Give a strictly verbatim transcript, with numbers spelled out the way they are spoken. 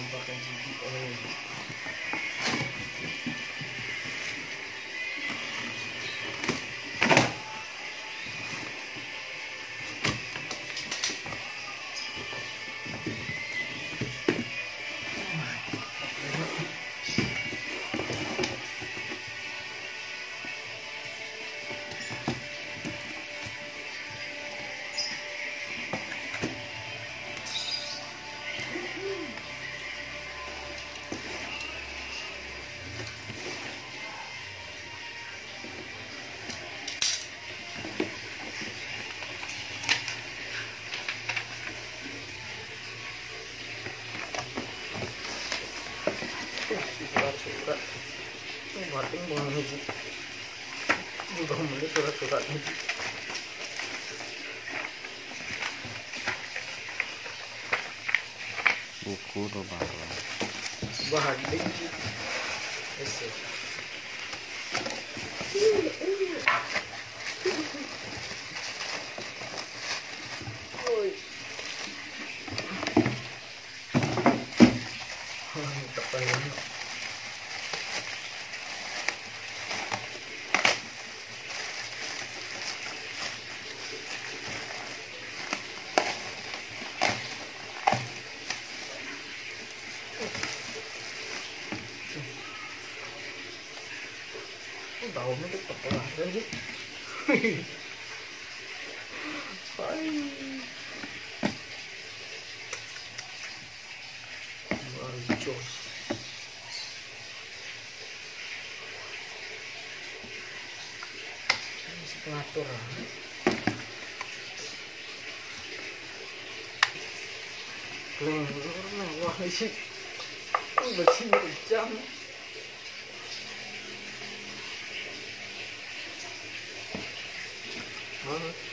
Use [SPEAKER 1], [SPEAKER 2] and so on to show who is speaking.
[SPEAKER 1] nampakkan gigi. Oh. Surat-surat ini batin banget sih, juga mulai surat-surat ini.
[SPEAKER 2] Buku tuh bahan
[SPEAKER 1] bahan sih, ese. Oi, tak payah. Daunnya tetap lah kan sih. Hai. Marjos. Ini sepelatur. Kleng, wah sih. Bersih jam. Huh?